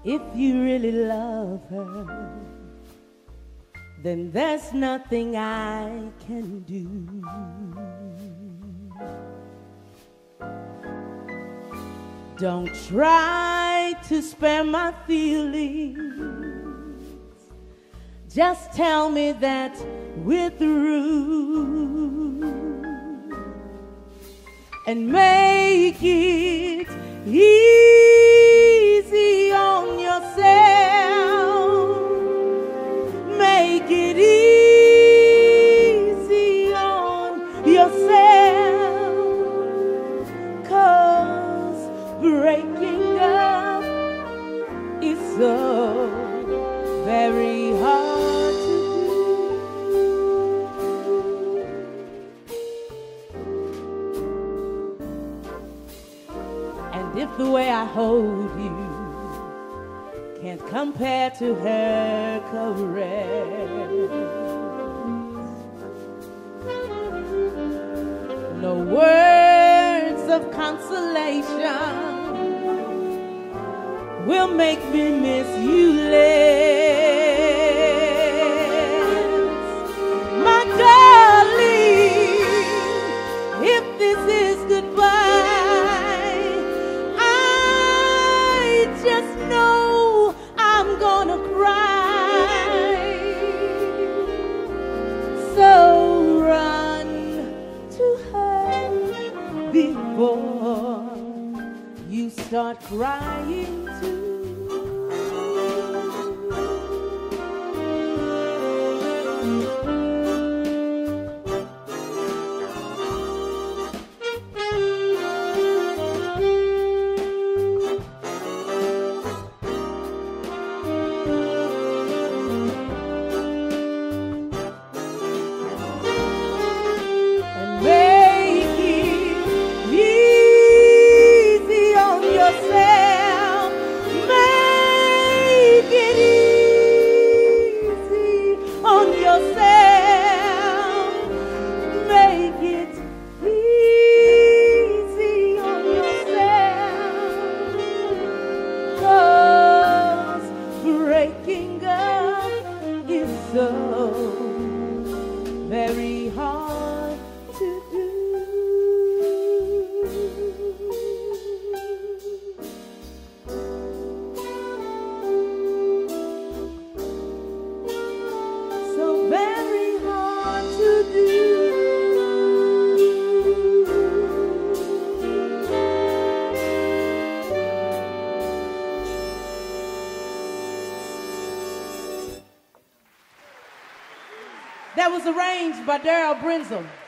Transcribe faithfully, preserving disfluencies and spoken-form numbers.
If you really love her, then there's nothing I can do. Don't try to spare my feelings. Just tell me that we're through and make it easy on yourself. Make it easy on yourself, 'cause breaking up is so very hard to do. And if the way I hold you can't compare to her caress, no words of consolation will make me miss you less. My darling, if this is goodbye, I just know I'm gonna cry. So run to her before you start crying too. Very hard to do. So very hard to do. That was arranged by Darryl Brenzel.